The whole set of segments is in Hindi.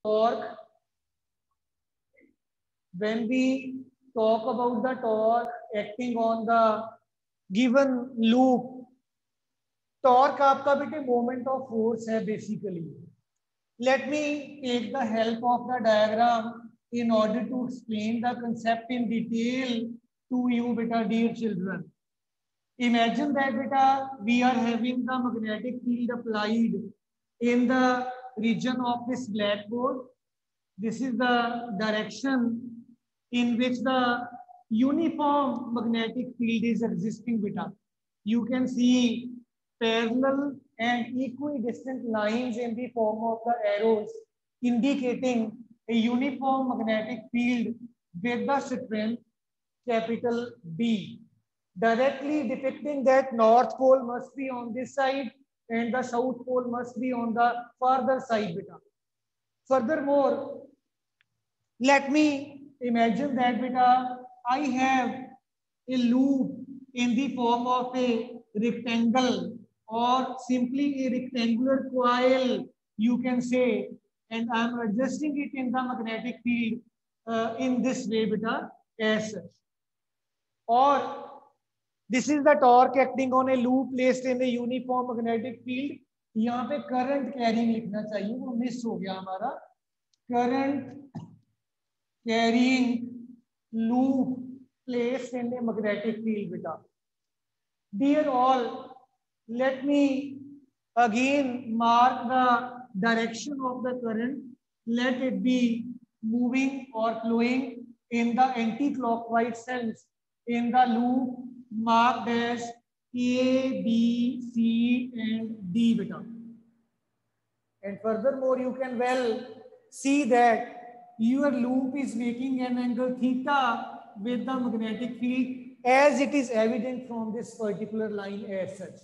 torque, when we talk about the torque acting on the given loop, torque आपका बेटे moment of force है basically. Let me take the help of the diagram in order to explain the concept in detail to you, beta, dear children. Imagine that, beta, we are having the magnetic field applied in the region of this blackboard. This is the direction in which the uniform magnetic field is existing, beta. You can see parallel and equidistant lines in the form of the arrows indicating a uniform magnetic field with the strength capital B, directly depicting that north pole must be on this side and the south pole must be on the farther side, beta. Furthermore, let me imagine that, beta, I have a loop in the form of a rectangle or simply a rectangular coil, you can say, and I'm adjusting it in the magnetic field in this way, beta, as such. Or this is the torque acting on a loop placed in a uniform magnetic field. यहाँ पे करंट कैरिंग लिखना चाहिए, वो मिस हो गया हमारा. Current carrying loop placed in a magnetic field, beta. Dear all, let me again mark the direction of the current. Let it be moving or flowing in the anti-clockwise sense in the loop marked as A, B, C, and D, beta. And furthermore, you can well see that your loop is making an angle theta with the magnetic field as it is evident from this particular line as such.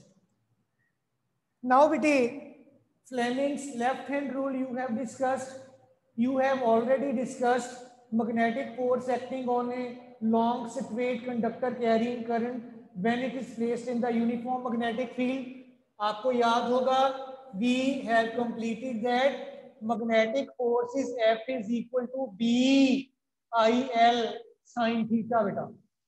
Now, beta, Fleming's left-hand rule you have discussed. You have already discussed magnetic force acting on a long straight conductor carrying current when it is placed in the uniform magnetic field. आपको याद होगा, we have completed that magnetic force is F is equal to B I L sin theta, beta.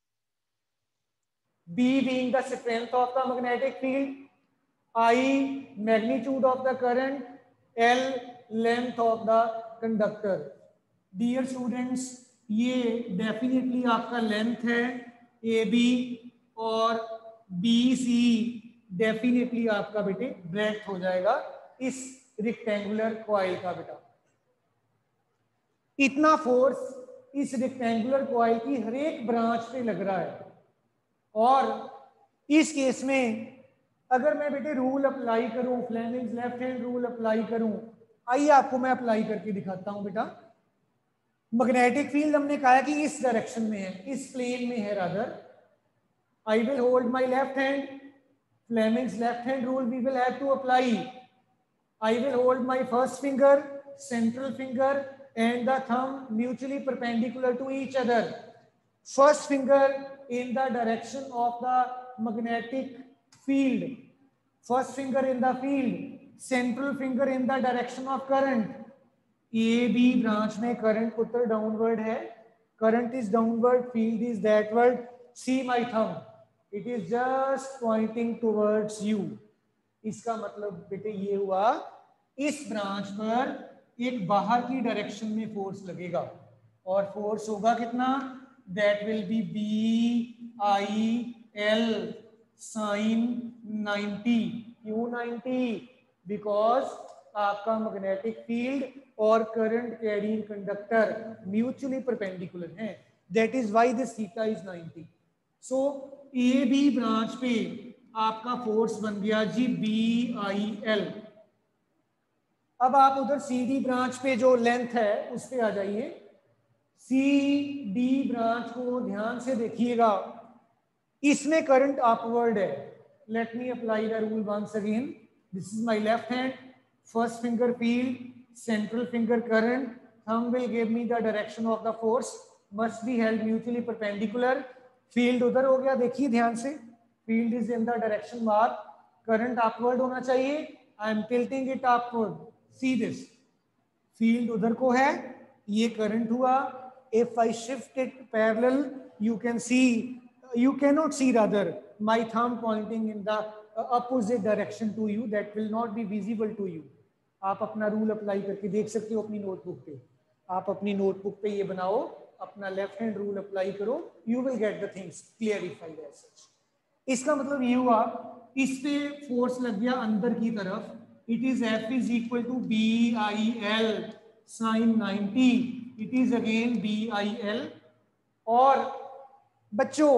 B being the strength of the magnetic field, I magnitude of the current, L length of the conductor. Dear students, ये definitely आपका length है AB और BC definitely आपका बेटे breadth हो जाएगा इस rectangular coil का बेटा. इतना force इस rectangular coil की हर एक ब्रांच पे लग रहा है और इस केस में अगर मैं बेटे रूल अप्लाई करूं, Fleming's left hand rule apply करूं, आइए आपको मैं अप्लाई करके दिखाता हूं बेटा. मैग्नेटिक फील्ड हमने कहा कि इस डायरेक्शन में है, इस प्लेन में है rather. I will hold my left hand, Fleming's left hand rule we will have to apply. I will hold my first finger, central finger and the thumb mutually perpendicular to each other. First finger in the direction of the magnetic field, first finger in the field, central finger in the direction of current. A B branch में current पुत्र downward है, current is downward, field is backward. See my thumb, it is just pointing towards you. इसका मतलब बेटे ये हुआ, इस ब्रांच पर एक बाहर की डायरेक्शन में फोर्स लगेगा और फोर्स होगा कितना, that will be B I L sine 90. क्यों 90? बिकॉज आपका मैग्नेटिक फील्ड और current carrying conductor mutually perpendicular हैं. That is why this theta is 90. So A B branch पे आपका फोर्स बन गया जी बी आई एल. अब आप उधर सी डी ब्रांच पे जो लेंथ है उस पे आ जाइए. सी डी ब्रांच को ध्यान से देखिएगा, इसमें करंट अपवर्ड है. Let me apply the rule once again. This is my left hand, first finger field, central finger current, thumb will give me the direction of the force, must be held mutually perpendicular. Field उधर हो गया, देखिए ध्यान से, field is in the direction mark, current upward होना चाहिए. I am tilting it upward. See this, field उधर को है, ये करंट हुआ. If I shift it parallel, you can see, you cannot see rather, my thumb pointing in the opposite direction to you. That will not be visible to you. आप अपना रूल अप्लाई करके देख सकते हो अपनी नोटबुक पे. आप अपनी नोटबुक पे ये बनाओ, अपना लेफ्ट हैंड रूल अप्लाई करो, you will get the things clarified as such. इसका मतलब ये हुआ, इस पे फोर्स लग गया अंदर की तरफ. It is F is equal to BIL sin 90. It is again BIL. और बच्चों,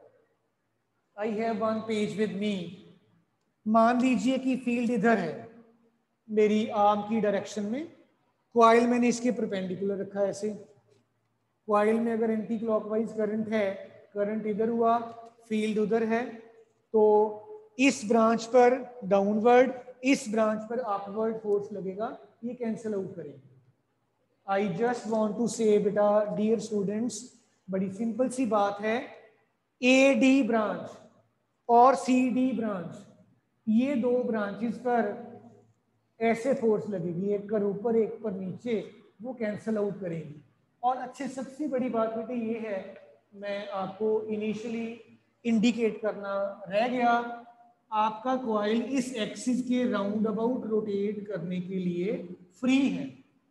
I have one page with me. मान लीजिए कि फील्ड इधर है मेरी आर्म की डायरेक्शन में. क्वाइल मैंने इसके परपेंडिकुलर रखा है ऐसे. क्वाइल में अगर एंटी क्लॉकवाइज करंट है, करंट इधर हुआ, फील्ड उधर है, तो इस ब्रांच पर डाउनवर्ड, इस ब्रांच पर अपवर्ड फोर्स लगेगा. ये कैंसिल आउट करेंगे. I just want to say बेटा डियर स्टूडेंट्स, बड़ी सिंपल सी बात है. AD ब्रांच और CD ब्रांच, ये दो ब्रांचेस पर ऐसे फोर्स लगेगी, एक पर ऊपर एक पर नीचे, वो कैंसिल आउट करेंगी. और अच्छे सबसे बड़ी बात बेटे ये है, मैं आपको इनिशियली इंडिकेट करना रह गया, आपका कॉइल इस एक्सिस के राउंड अबाउट रोटेट करने के लिए फ्री है.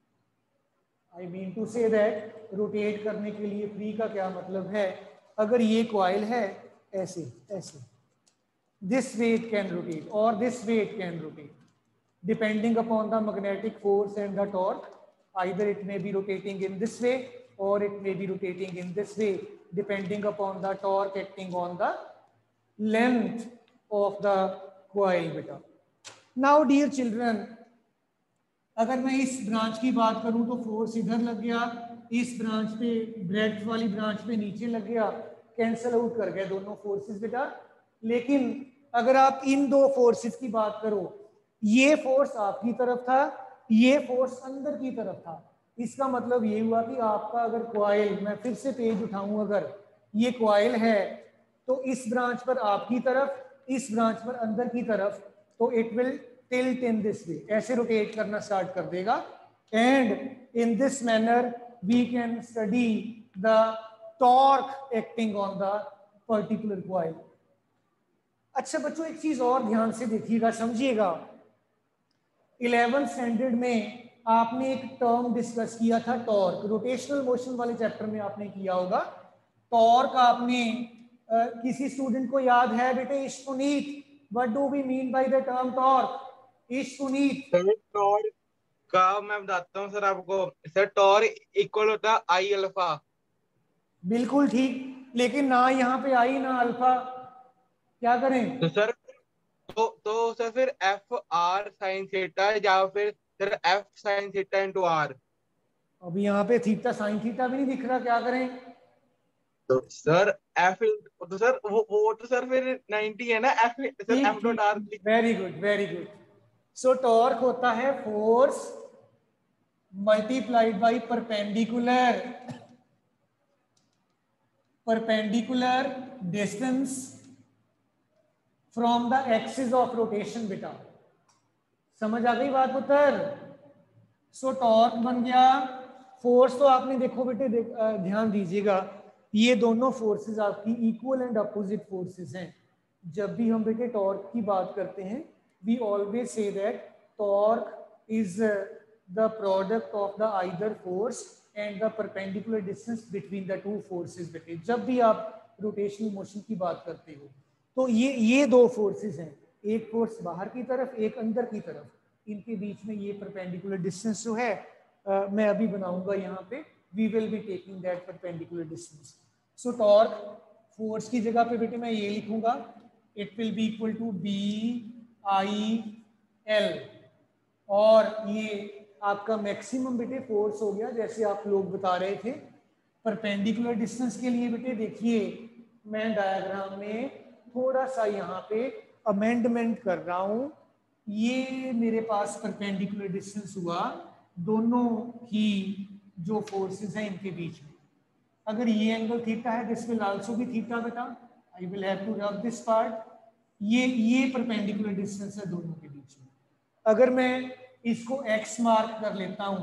I mean to say that, rotate करने के लिए फ्री का क्या मतलब है, अगर ये कॉइल है ऐसे ऐसे, this way it can rotate और this way it can rotate depending upon the magnetic force and the torque. Either it may be rotating in this way or it may be rotating in this way, depending upon the torque acting on the length of the coil beta. Now dear children, अगर मैं इस ब्रांच की बात करूं तो फोर्स इधर लग गया, इस ब्रांच पे ब्रेड्थ वाली ब्रांच पे नीचे लग गया, कैंसिल आउट कर गए दोनों फोर्सेस बेटा. लेकिन अगर आप इन दो फोर्सेस की बात करो, ये फोर्स आपकी तरफ था, ये फोर्स अंदर की तरफ था. इसका मतलब ये हुआ कि आपका अगर कॉइल, मैं फिर से पेज उठाऊं, अगर ये कॉइल है तो इस ब्रांच पर आपकी तरफ, इस ब्रांच पर अंदर की तरफ, तो it will tilt in this way, ऐसे रोटेट करना स्टार्ट कर देगा. And in this manner we can study the torque acting on the particular coil. अच्छा बच्चों, एक चीज और ध्यान से देखिएगा, समझिएगा. 11th स्टैंडर्ड में आपने एक टर्म डिस्कस किया था, टॉर्क. रोटेशनल मोशन वाले चैप्टर में आपने किया होगा. टॉर्क आपने किसी स्टूडेंट को याद है बेटे? Ishkuneet, what do we mean by the term torque? Ishkuneet. Torque का मैं बताता हूँ सर आपको. सर टॉर्क इक्वल होता है आई अल्फा. बिल्कुल ठीक, लेकिन ना यहाँ पे आई ना अल्फा, क्या करें? तो सर तो सर फिर एफ आर साइन थीटा या फिर sir F sine theta into R. अभी यहाँ पे थीटा साइन थीटा भी नहीं दिख रहा, क्या करें? तो सर एफ, तो सर वो तो सर फिर 90 है ना. एफ सर ठीक एफ डॉट आर. ठीक, very good very good. So torque होता है force multiplied by perpendicular distance from the axis of rotation बेटा. समझ आ गई बात पुत्र? सो टॉर्क बन गया फोर्स. तो आपने देखो बेटे, ध्यान दीजिएगा, ये दोनों फोर्सेस आपकी इक्वल एंड अपोजिट फोर्सेस हैं. जब भी हम बेटे टॉर्क की बात करते हैं, we always say that torque is the product of the either force and the perpendicular distance between the two forces बेटे. जब भी आप रोटेशनल मोशन की बात करते हो तो ये दो फोर्सेस हैं, एक फोर्स बाहर की तरफ, एक अंदर की तरफ. इनके बीच में ये परपेंडिकुलर डिस्टेंस जो है, मैं अभी बनाऊंगा यहाँ पे. We will be taking that perpendicular distance. So torque force की जगह पे बेटे मैं ये लिखूंगा, it will be equal to BIL. और ये आपका मैक्सिमम बेटे फोर्स हो गया, जैसे आप लोग बता रहे थे. परपेंडिकुलर डिस्टेंस के लिए बेटे देखिए, मैं डायग्राम में थोड़ा सा यहाँ पे अमेंडमेंट कर रहा हूँ. ये मेरे पास परपेंडिकुलर डिस्टेंस हुआ दोनों ही जो फोर्सेस हैं इनके बीच में. अगर ये एंगल थीटा है, this will also be theta बेटा. I will have to rub this part. ये परपेंडिकुलर डिस्टेंस है दोनों के बीच में. अगर मैं इसको x मार्क कर लेता हूँ,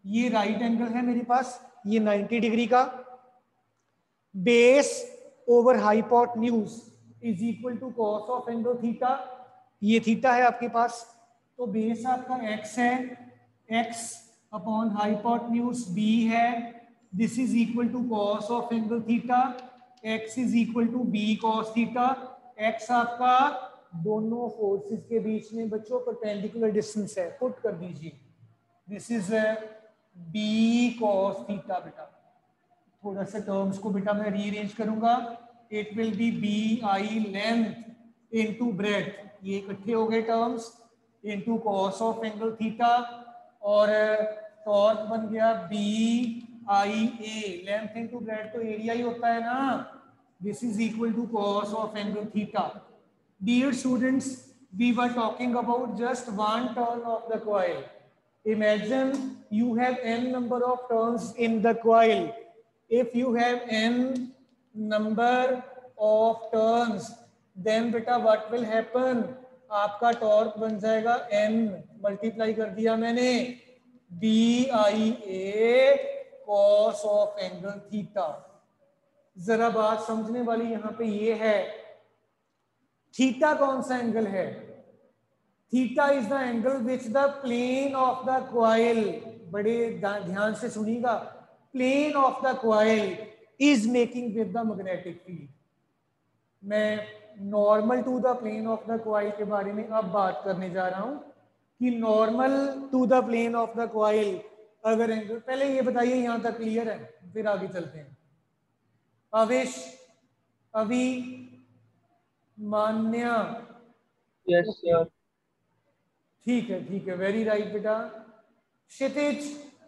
ये राइट एंगल है मेरे पास, ये 90 डिग्री का। Base over hypotenuse is equal to cos of angle theta, ये थीटा है आपके पास। तो बेस आपका x है, x अपॉन हाइपोटेन्यूज b है, this is equal to cos of angle theta, x is equal to b cos theta. x आपका दोनों फोर्सेस के बीच में बच्चों परपेंडिकुलर डिस्टेंस है, पुट कर दीजिए, this is b cos theta. बेटा थोड़ा सा टर्म्स को बेटा मैं रीअरेंज करूंगा, it will be B I length into breadth, ये इकट्ठे हो गए terms, into cos of angle theta, और टॉर्क बन गया B I A, length into breadth तो एरिया ही होता है ना, this is equal to cos of angle theta. Dear students, we were talking about just one turn of the coil. Imagine you have n number of turns in the coil. If you have n number of turns, then beta what will happen? आपका टॉर्क बन जाएगा n, मल्टीप्लाई कर दिया मैंने B I A cos of angle theta. जरा बात समझने वाली यहां पे ये है, थीटा कौन सा एंगल है? Theta is the angle which the plane of the coil, बड़े ध्यान से सुनिएगा, plane of the coil is making with the magnetic field. मैं normal to the plane of the coil के बारे में अब बात करने जा रहा हूं कि normal to the plane of the coil अगर एंगल, पहले ये बताइए यहां तक क्लियर है, फिर आगे चलते हैं। आवेश, अभी, मान्या, यस सर। ठीक है, वेरी राइट बेटा। क्षितिज,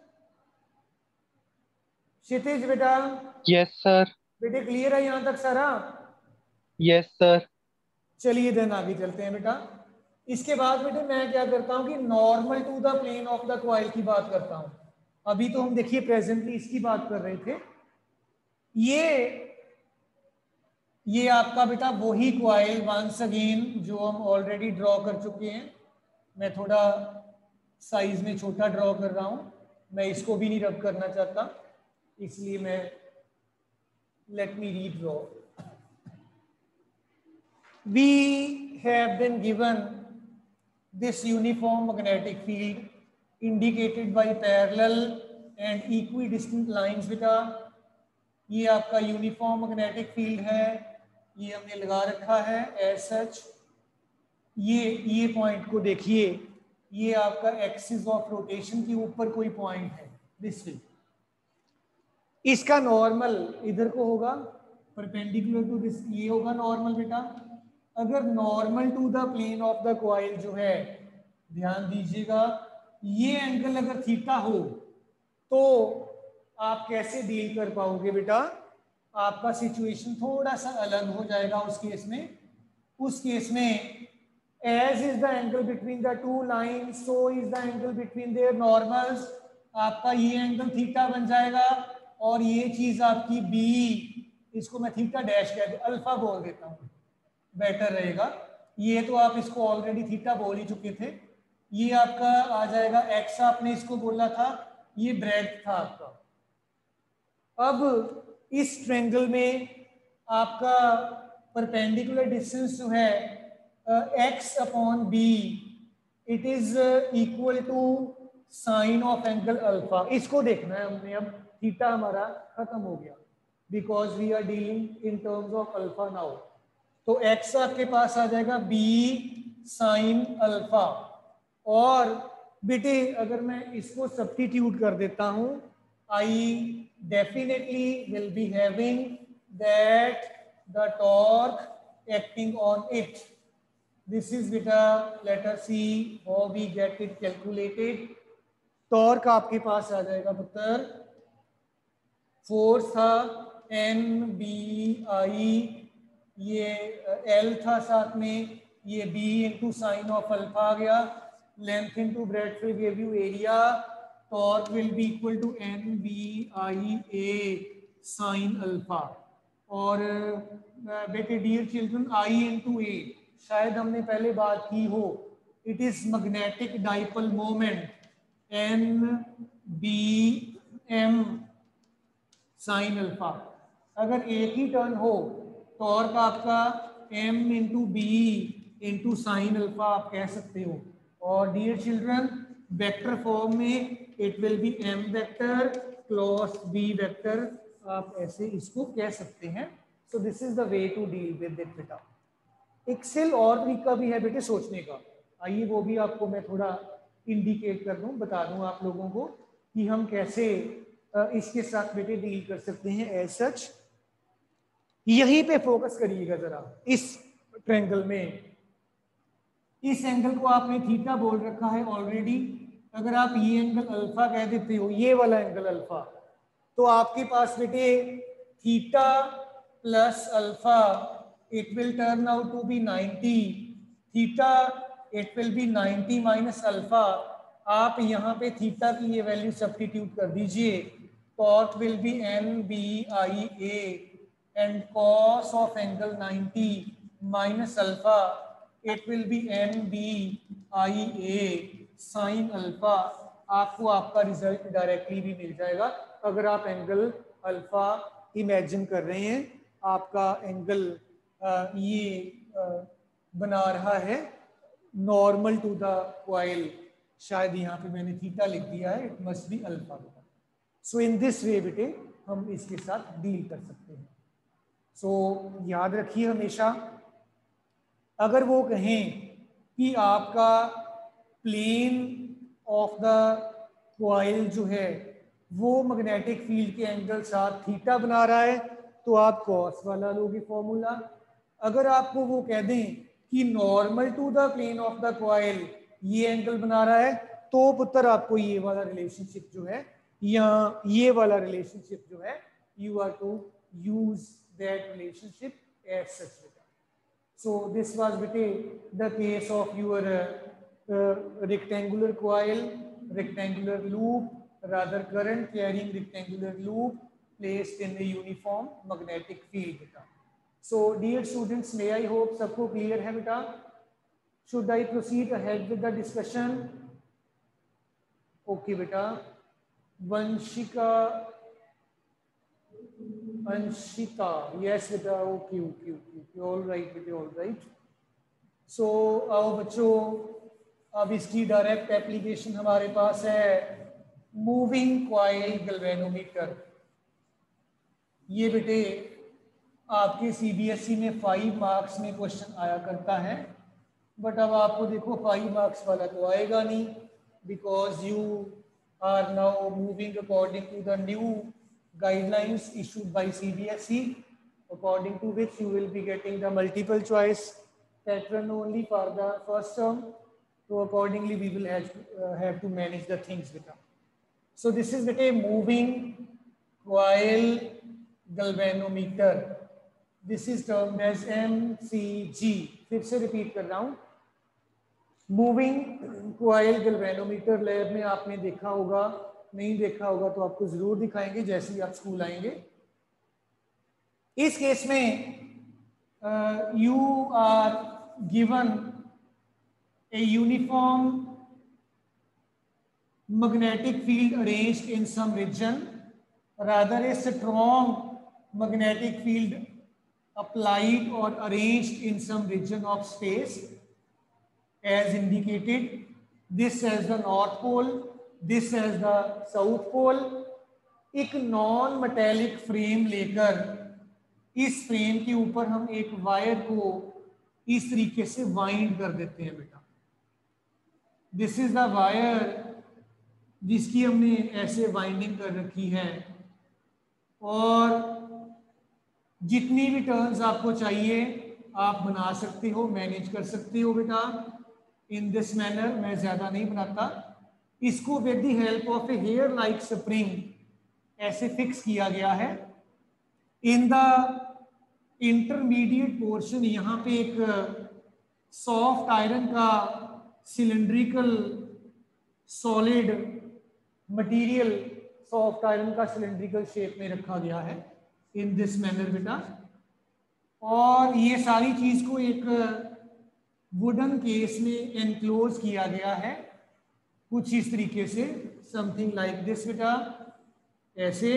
क्षितिज बेटा, यस सर। बेटे क्लियर है यहां तक सारा? Yes sir. चलिए देन आगे चलते हैं बेटा। इसके बाद बेटे मैं क्या करता हूं कि normal to the plane of the coil की बात करता हूं। अभी तो हम देखिए प्रेजेंटली इसकी बात कर रहे थे। ये आपका बेटा वही कॉइल वंस अगेन जो हम ऑलरेडी ड्रॉ कर चुके हैं। मैं थोड़ा साइज में छोटा ड्रॉ कर रहा हूं, मैं इसको भी नहीं रब करना चाहता, इसलिए मैं let me redraw. We have been given this uniform magnetic field indicated by parallel and equidistant lines बेटा। ये आपका यूनिफॉर्म मैग्नेटिक फील्ड है, ये हमने लगा रखा है एज सच। ये पॉइंट को देखिए, ये आपका एक्सिस ऑफ रोटेशन के ऊपर कोई पॉइंट है, दिस वे। इसका नॉर्मल इधर को होगा, परपेंडिकुलर टू दिस, ये होगा नॉर्मल बेटा। अगर normal to the plane of the coil जो है, ध्यान दीजिएगा, ये एंगल अगर थीटा हो तो आप कैसे डील कर पाओगे बेटा? आपका सिचुएशन थोड़ा सा अलग हो जाएगा उस केस में। उस केस में as is the angle between the two line, so is the angle between their normals. आपका ये एंगल थीटा बन जाएगा और ये चीज आपकी बी, इसको मैं थीटा डैश कह दे, अल्फा बोल देता हूँ, बेटर रहेगा। ये तो आप इसको ऑलरेडी थीटा बोल ही चुके थे। ये आपका आ जाएगा एक्स, आपने इसको बोला था, ये ब्रेड था आपका। अब इस ट्रायंगल में आपका परपेंडिकुलर डिस्टेंस जो है X upon B, it is equal to sine of angle alpha. इसको देखना है हमने, अब थीटा हमारा खत्म हो गया because we are dealing in terms of alpha now. तो x आपके पास आ जाएगा b साइन अल्फा। और बेटे अगर मैं इसको सब्स्टिट्यूट कर देता हूं, I definitely will be having that the torque acting on it, this is बेटा, let us see how we get it calculated. Torque आपके पास आ जाएगा पुत्र, फोर्स था एन बी आई, ये एल था साथ में, ये B into sine of alpha आ गया, length into breadth will give you area, torque will be equal to N B I A sine alpha. और बेटे dear children, I into A शायद हमने पहले बात की हो, it is magnetic dipole moment, N B M sine alpha. अगर एक ही टर्न हो टॉर्क आपका m into B into sine alpha आप कह सकते हो। और डियर चिल्ड्रन वेक्टर फॉर्म में it will be m vector cross b vector, आप ऐसे इसको कह सकते हैं। So this is the way to deal with it बेटा। एक्सेल और तरीका भी है बेटे सोचने का, आइए वो भी आपको मैं थोड़ा इंडिकेट कर दूं, बता दूं आप लोगों को कि हम कैसे इसके साथ बेटे डील कर सकते हैं। एज सच यहीं पे फोकस करिएगा जरा, इस ट्रायंगल में इस एंगल को आपने थीटा बोल रखा है ऑलरेडी। अगर आप ये एंगल अल्फा कह देते हो, ये वाला एंगल अल्फा, तो आपके पास बेटे theta plus alpha it will turn out to be 90, theta it will be 90 minus alpha. आप यहाँ पे थीटा की ये वैल्यू सब्स्टिट्यूट कर दीजिए, cot will be NBIA and cos of angle 90 minus alpha it will be NBIA sin alpha। आपको आपका रिजल्ट डायरेक्टली भी मिल जाएगा। अगर आप एंगल अल्फा इमेजिन कर रहे हैं, आपका एंगल ये बना रहा है नॉर्मल टू द कॉइल, शायद यहाँ पे मैंने थीटा लिख दिया है, it must be alpha. So in this way बेटे हम इसके साथ डील कर सकते हैं। सो याद रखिए हमेशा, अगर वो कहें कि आपका प्लेन ऑफ द कॉइल जो है वो मैग्नेटिक फील्ड के एंगल साथ थीटा बना रहा है, तो आप कॉस वाला लोगे फॉर्मूला। अगर आपको वो कह दें कि normal to the plane of the coil ये एंगल बना रहा है, तो पुत्र आपको ये वाला रिलेशनशिप जो है या ये वाला रिलेशनशिप जो है, you are to use that relationship as such. So this was the case of your rectangular coil, rectangular loop, rather current carrying rectangular loop placed in a uniform magnetic field beta. So dear students, may I hope सबको clear है बेटा? Should I proceed ahead with the discussion? Okay बेटा, Anshita, yes बेटा, okay, all right बेटे, all right. So आओ बच्चों, अब इसकी डायरेक्ट एप्लीकेशन हमारे पास है, मूविंग कॉइल गैल्वेनोमीटर। ये बेटे आपके सीबीएसई में 5 मार्क्स में क्वेश्चन आया करता है, बट अब आपको देखो 5 मार्क्स वाला तो आएगा नहीं, because you are now moving according to the new guidelines issued by CBSE, according to which you will be getting the multiple choice pattern only for the first term. So accordingly we will have to manage the things with them. So this is a moving coil galvanometer. This is termed as MCG. फिर से रिपीट कर रहा हूँ, मूविंग कॉइल गैल्वेनोमीटर लैब में आपने देखा होगा, नहीं देखा होगा तो आपको जरूर दिखाएंगे जैसे ही आप स्कूल आएंगे। इस केस में you are given a uniform magnetic field arranged in some region, rather a strong magnetic field applied or arranged in some region of space as indicated, this as the north pole, this as the south pole. एक नॉन मेटेलिक फ्रेम लेकर इस फ्रेम के ऊपर हम एक वायर को इस तरीके से वाइंड कर देते हैं बेटा। दिस इज द वायर जिसकी हमने ऐसे वाइंडिंग कर रखी है, और जितनी भी टर्न्स आपको चाहिए आप बना सकते हो, मैनेज कर सकते हो बेटा इन दिस मैनर। मैं ज्यादा नहीं बनाता इसको। With the help of a hair like spring ऐसे फिक्स किया गया है। इन द इंटरमीडिएट पोर्शन यहाँ पे एक सॉफ्ट आयरन का cylindrical solid material, soft iron का सिलेंड्रिकल शेप में रखा गया है इन दिस मैनर बेटा। और ये सारी चीज को एक वुडन केस में एनक्लोज किया गया है। कुछ इस तरीके से, समथिंग लाइक दिस बेटा। ऐसे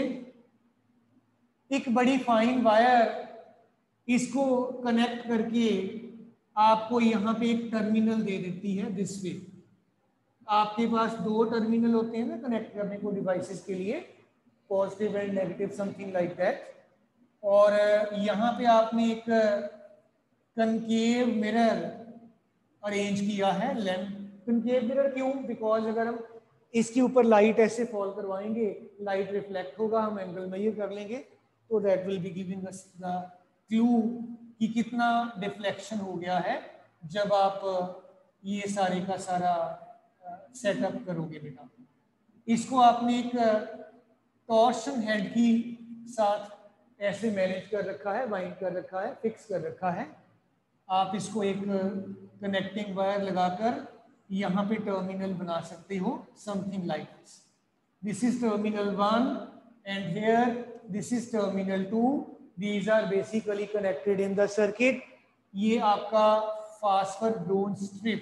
एक बड़ी फाइन वायर इसको कनेक्ट करके आपको यहाँ पे एक टर्मिनल दे देती है दिस वे। आपके पास दो टर्मिनल होते हैं ना कनेक्ट करने को डिवाइसेस के लिए, positive and negative, something like that. और यहाँ पे आपने एक कनकेव मिरर अरेंज किया है। लैंप कनकेव मिरर क्यों? बिकॉज अगर हम इसके ऊपर लाइट ऐसे फॉल करवाएंगे, लाइट रिफ्लेक्ट होगा, हम एंगल मेजर कर लेंगे, तो that will be giving us the clue कि कितना डिफ्लेक्शन हो गया है जब आप ये सारे का सारा सेटअप करोगे बेटा। इसको आपने एक टॉर्शन हेड की साथ ऐसे मैनेज कर रखा है, वाइंड कर रखा है, फिक्स कर रखा है। आप इसको एक कनेक्टिंग वायर लगाकर यहाँ पे टर्मिनल बना सकते हो, something like this. This is terminal 1 and here this is terminal 2। These are basically connected in the circuit. ये आपका phosphor bronze strip,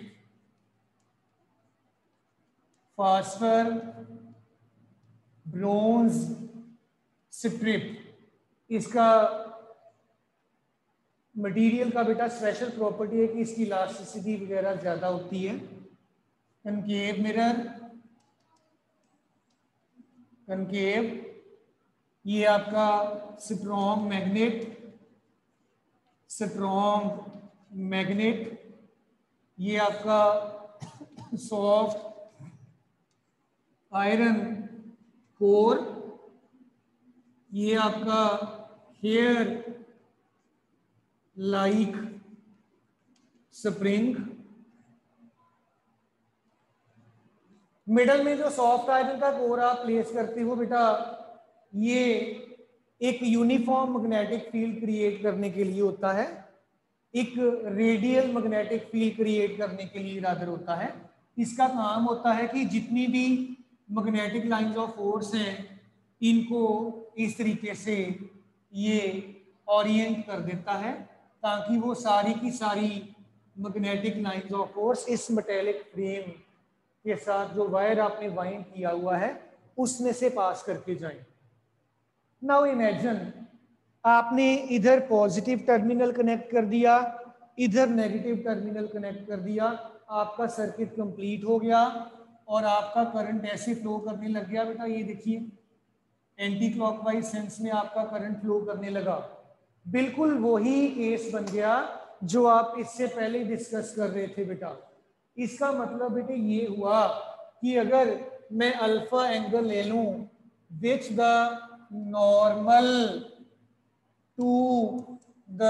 phosphor bronze strip, इसका मटेरियल का बेटा स्पेशल प्रॉपर्टी है कि इसकी इलास्टिसिटी वगैरह ज़्यादा होती है। कनकेव मिरर, कनकेव, ये आपका स्ट्रॉन्ग मैग्नेट, स्ट्रॉन्ग मैग्नेट, ये आपका सॉफ्ट आयरन कोर, ये आपका हेयर लाइक स्प्रिंग। मिडल में जो सॉफ्ट आयरन का कोर आप प्लेस करते हो बेटा, ये एक यूनिफॉर्म मैग्नेटिक फील्ड क्रिएट करने के लिए होता है, एक रेडियल मैग्नेटिक फील्ड क्रिएट करने के लिए रादर होता है। इसका काम होता है कि जितनी भी मैग्नेटिक लाइंस ऑफ फोर्स हैं इनको इस तरीके से ये ओरिएंट कर देता है ताकि वो सारी की सारी मैग्नेटिक लाइंस ऑफ फोर्स इस मेटेलिक फ्रेम के साथ जो वायर आपने वाइंड किया हुआ है उसमें से पास करके जाएं। नाउ इमेजिन आपने इधर पॉजिटिव टर्मिनल कनेक्ट कर दिया, इधर नेगेटिव टर्मिनल कनेक्ट कर दिया, आपका सर्किट कंप्लीट हो गया और आपका करंट ऐसे फ्लो करने लग गया बेटा। ये देखिए एंटी क्लॉकवाइज सेंस में आपका करंट फ्लो करने लगा। बिल्कुल वही केस बन गया जो आप इससे पहले डिस्कस कर रहे थे बेटा। इसका मतलब बेटे ये हुआ कि अगर मैं अल्फा एंगल ले लूं which the normal to the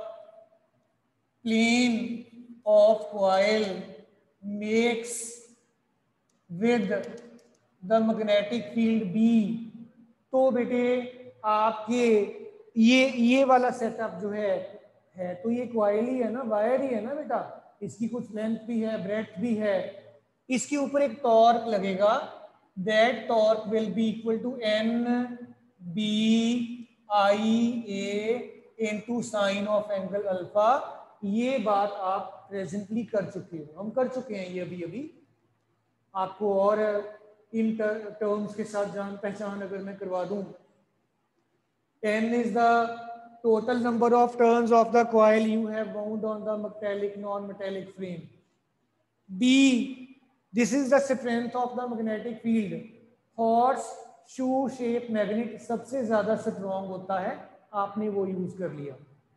plane of coil makes with the magnetic field B, तो बेटे आपके ये वाला सेटअप जो है तो ये कॉइल ही है ना, वायर ही है ना बेटा, इसकी कुछ लेंथ भी है, ब्रेड्थ भी है। इसके ऊपर एक टॉर्क लगेगा, that torque will be equal to N B I A into sine of angle alpha. ये बात आप प्रेजेंटली कर चुके हो, हम कर चुके हैं ये अभी आपको और इन टर्म्स के साथ जान पहचान अगर मैं करवा दूं। n is the total number of turns of the coil you have wound on the metallic non-metallic frame. B, this is the strength of the magnetic field. Horse shoe shape magnet सबसे ज्यादा स्ट्रॉन्ग होता है, आपने वो यूज कर लिया।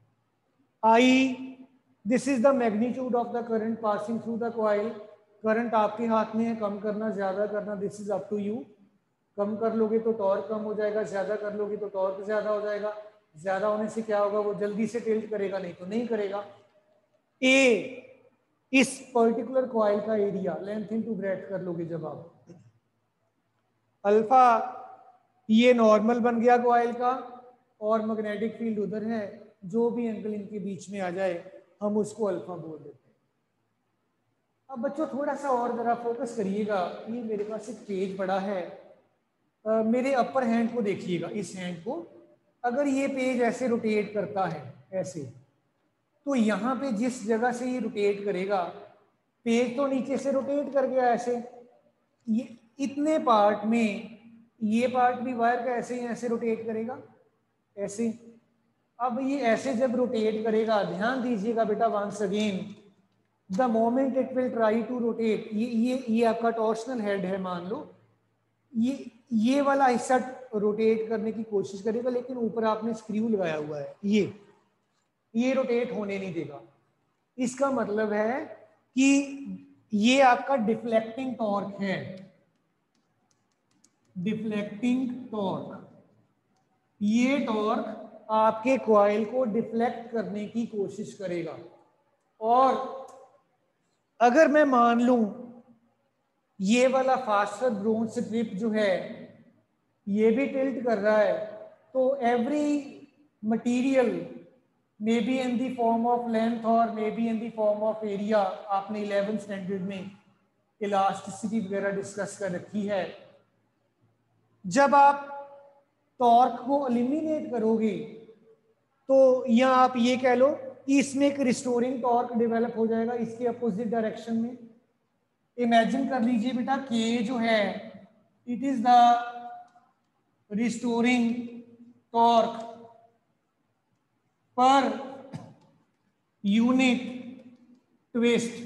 I, this is the magnitude of the current passing through the coil. Current आपके हाथ में है, कम करना ज्यादा करना, this is up to you. कम कर लोगे तो टॉर्क कम हो जाएगा, ज्यादा कर लोगे तो टॉर्क ज्यादा हो जाएगा। ज्यादा होने से क्या होगा, वो जल्दी से टिल्ट करेगा, नहीं तो नहीं करेगा। ए, इस पर्टिकुलर कॉइल का एरिया लेंथ इनटू ब्रेड्थ कर लोगे जब आप। अल्फा ये नॉर्मल बन गया कॉइल का और मैग्नेटिक फील्ड उधर है, जो भी एंगल इनके बीच में आ जाए हम उसको अल्फा बोल देते हैं। अब बच्चों थोड़ा सा और जरा फोकस करिएगा, ये मेरे पास एक पेज पड़ा है, मेरे अपर हैंड को देखिएगा, इस हैंड को। अगर ये पेज ऐसे रोटेट करता है ऐसे, तो यहाँ पे जिस जगह से ये रोटेट करेगा, पेज तो नीचे से रोटेट कर गया ऐसे, ये इतने पार्ट में ये पार्ट भी वायर का ऐसे ही ऐसे रोटेट करेगा, ऐसे। अब ये ऐसे जब रोटेट करेगा, ध्यान दीजिएगा बेटा once again, the moment it will try to rotate, ये आपका टॉर्शनल हेड है मान लो, ये वाला हिस्सा रोटेट करने की कोशिश करेगा, लेकिन ऊपर आपने स्क्रू लगाया हुआ है, ये रोटेट होने नहीं देगा। इसका मतलब है कि ये आपका डिफ्लेक्टिंग टॉर्क है, डिफ्लेक्टिंग टॉर्क। ये टॉर्क आपके कॉइल को डिफ्लेक्ट करने की कोशिश करेगा। और अगर मैं मान लूं ये वाला फास्टर ब्रोंज स्ट्रिप जो है ये भी टिल्ट कर रहा है, तो every material may be in the form of length और may be in the form of area, आपने 11th स्टैंडर्ड में इलास्टिसिटी वगैरह डिस्कस कर रखी है। जब आप टॉर्क को एलिमिनेट करोगे तो यहाँ आप ये कह लो कि इसमें एक रिस्टोरिंग टॉर्क डेवलप हो जाएगा इसके अपोजिट डायरेक्शन में। इमेजिन कर लीजिए बेटा के जो है it is the restoring torque per unit twist.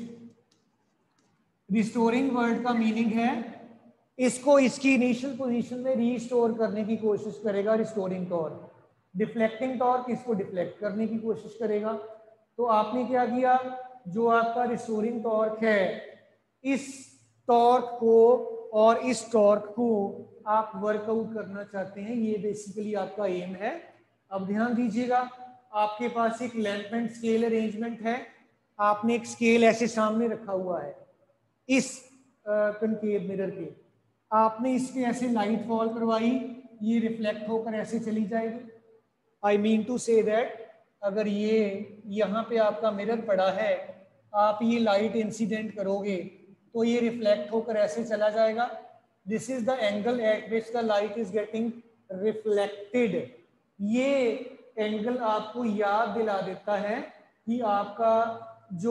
Restoring word का मीनिंग है इसको इसकी इनिशियल पोजीशन में रीस्टोर करने की कोशिश करेगा रिस्टोरिंग टॉर्क। डिफ्लेक्टिंग टॉर्क इसको डिफ्लेक्ट करने की कोशिश करेगा। तो आपने क्या किया, जो आपका रिस्टोरिंग टॉर्क है इस टॉर्क को और इस टॉर्क को आप वर्कआउट करना चाहते हैं, ये बेसिकली आपका एम है। अब ध्यान दीजिएगा, आपके पास एक लैंप एंड स्केल अरेंजमेंट है। आपने एक स्केल ऐसे सामने रखा हुआ है इस कनकेव मिरर के, आपने इस पे ऐसे लाइट फॉल करवाई, ये रिफ्लेक्ट होकर ऐसे चली जाएगी। I mean to say that अगर ये यहाँ पे आपका मिरर पड़ा है, आप ये लाइट इंसिडेंट करोगे तो ये रिफ्लेक्ट होकर ऐसे चला जाएगा। This is the angle at which the light is getting reflected. ये एंगल आपको याद दिला देता है कि आपका जो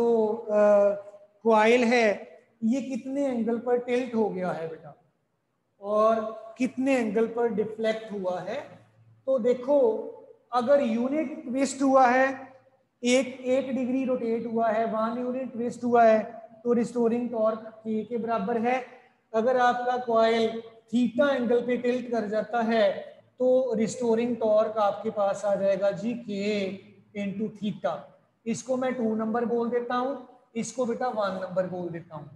कॉइल है ये कितने एंगल पर टिल्ट हो गया है बेटा और कितने एंगल पर डिफ्लेक्ट हुआ है। तो देखो अगर यूनिट ट्विस्ट हुआ है, एक डिग्री रोटेट हुआ है, 1 यूनिट ट्विस्ट हुआ है, तो रिस्टोरिंग टॉर्क के के बराबर है। अगर आपका कॉइल थीटा एंगल पे टिल्ट कर जाता है तो रिस्टोरिंग टॉर्क आपके पास आ जाएगा जी के इंटू थीटा। इसको मैं 2 नंबर बोल देता हूं, इसको बेटा 1 नंबर बोल देता हूं।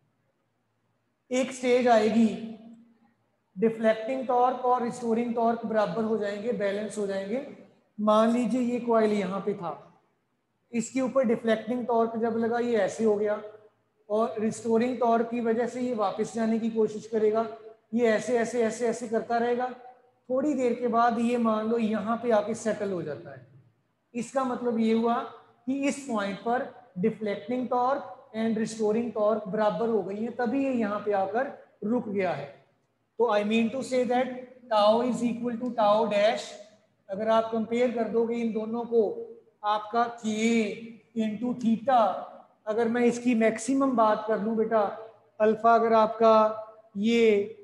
एक स्टेज आएगी डिफ्लेक्टिंग टॉर्क और रिस्टोरिंग टॉर्क बराबर हो जाएंगे, बैलेंस हो जाएंगे। मान लीजिए ये कॉइल यहाँ पे था, इसके ऊपर डिफ्लेक्टिंग टॉर्क जब लगा ये ऐसे हो गया और रिस्टोरिंग टॉर्क की वजह से ये वापस जाने की कोशिश करेगा, ये ऐसे ऐसे ऐसे ऐसे करता रहेगा। थोड़ी देर के बाद ये मान लो यहाँ पे आके सेटल हो जाता है। इसका मतलब ये हुआ कि इस पॉइंट पर deflecting torque and restoring torque बराबर हो गई है, तभी ये यहाँ पे आकर रुक गया है। तो I mean to say that tau is equal to tau dash. अगर आप कंपेयर कर दोगे इन दोनों को, आपका के इंटू थीटा, अगर मैं इसकी मैक्सिमम बात कर लूँ बेटा, अल्फा अगर आपका ये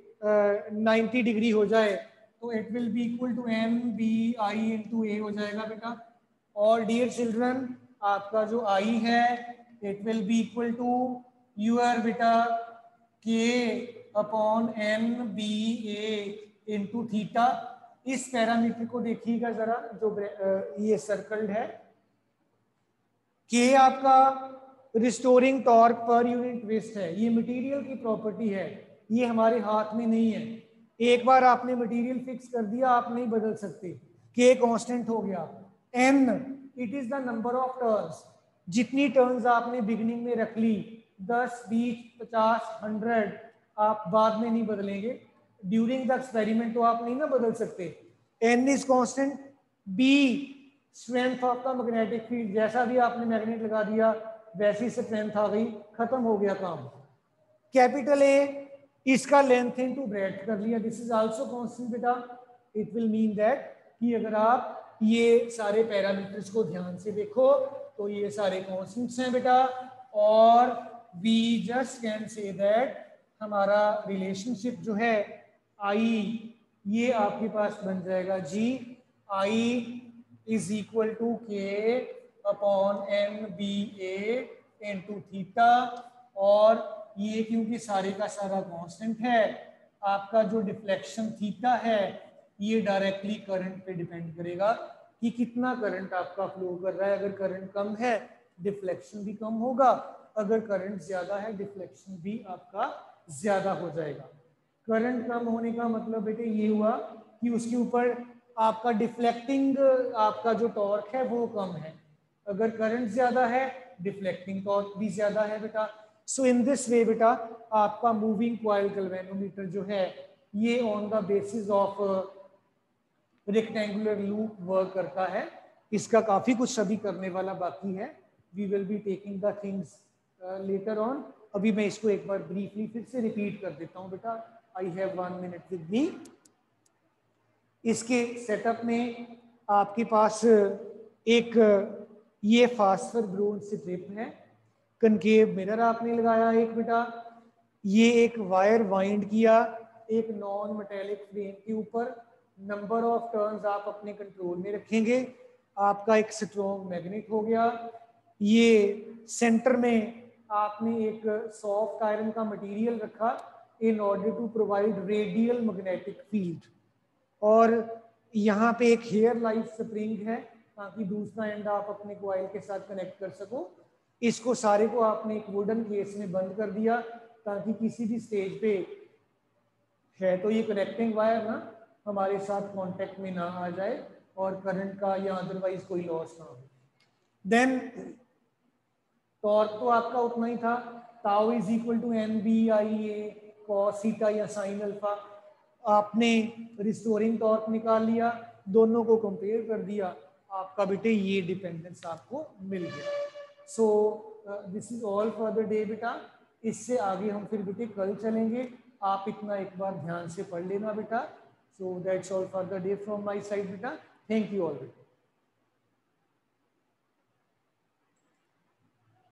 90 डिग्री हो जाए तो it will be equal to M B I into A हो जाएगा बेटा। और डियर चिल्ड्रन आपका जो आई है it will be equal to your बेटा K upon N B A into theta. इस पैरामीटर को देखिएगा जरा, जो ये सर्कल्ड है, के आपका restoring torque per unit twist है, ये मटेरियल की प्रॉपर्टी है, ये हमारे हाथ में नहीं है। एक बार आपने मटेरियल फिक्स कर दिया आप नहीं बदल सकते, के कांस्टेंट हो गया। N it is the number of turns, जितनी टर्न्स आपने बिगिनिंग में रख ली, 10, 20, 50, 100, आप बाद में नहीं बदलेंगे। ड्यूरिंग द एक्सपेरिमेंट तो आप नहीं ना बदल सकते। N is constant. B strength of the magnetic field, जैसा भी आपने मैग्नेट लगा दिया वैसी स्ट्रेंथ आ गई, खत्म हो गया काम। कैपिटल ए इसका लेंथ इनटू ब्रेड्थ कर लिया, दिस इज आल्सो कांस्टेंट बेटा। इट विल मीन दैट कि अगर आप ये सारे पैरामीटर्स को ध्यान से देखो तो ये सारे कांस्टेंट्स हैं बेटा। और we just can say that हमारा रिलेशनशिप जो है आई, ये आपके पास बन जाएगा G I is equal to K upon N B A into theta. और ये क्योंकि सारे का सारा कांस्टेंट है, आपका जो डिफ्लेक्शन थीटा है ये डायरेक्टली करंट पे डिपेंड करेगा कि कितना करंट आपका फ्लो कर रहा है। अगर करंट कम है डिफ्लेक्शन भी कम होगा, अगर करंट ज्यादा है डिफ्लेक्शन भी आपका ज्यादा हो जाएगा। करंट कम होने का मतलब बेटे ये हुआ कि उसके ऊपर आपका डिफ्लेक्टिंग आपका जो टॉर्क है वो कम है। अगर करंट ज्यादा है डिफ्लेक्टिंग टॉर्क भी ज्यादा है बेटा। सो इन दिस वे बेटा आपका मूविंग कॉइल गैल्वेनोमीटर जो है ये on the basis of rectangular loop work करता है। इसका काफी कुछ अभी करने वाला बाकी है। We will be taking the things later on. अभी मैं इसको एक बार ब्रीफली फिर से रिपीट कर देता हूं बेटा। I have 1 minute with me. इसके सेटअप में आपके पास एक ये फास्फर ब्रोन स्ट्रिप है, कनकेव मिरर आपने लगाया एक बेटा, ये एक वायर वाइंड किया एक नॉन मेटेलिक फ्रेम के ऊपर। नंबर ऑफ टर्न्स आप अपने कंट्रोल में रखेंगे। आपका एक स्ट्रॉन्ग मैग्नेट हो गया। ये सेंटर में आपने एक सॉफ्ट आयरन का मटेरियल रखा in order to provide radial magnetic field. और यहाँ पे एक हेयर लाइफ स्प्रिंग है ताकि दूसरा एंड आप अपने कॉइल के साथ कनेक्ट कर सको। इसको सारे को आपने एक वुडन केस में बंद कर दिया ताकि किसी भी स्टेज पे है तो ये कनेक्टिंग वायर ना हमारे साथ कांटेक्ट में ना आ जाए और करंट का या अदरवाइज कोई लॉस ना हो। देन टॉर्क तो आपका उतना ही था, tau is equal to N B I A cos theta या साइन अल्फा। आपने रिस्टोरिंग टॉर्क निकाल लिया, दोनों को कंपेयर कर दिया, आपका बेटे ये डिपेंडेंस आपको मिल गया। So this is all for the day बेटा। इससे आगे हम फिर बेटे कल चलेंगे। आप इतना एक बार ध्यान से पढ़ लेना बेटा। So that's all for the day from my side बेटा। थैंक यू ऑल बेटा।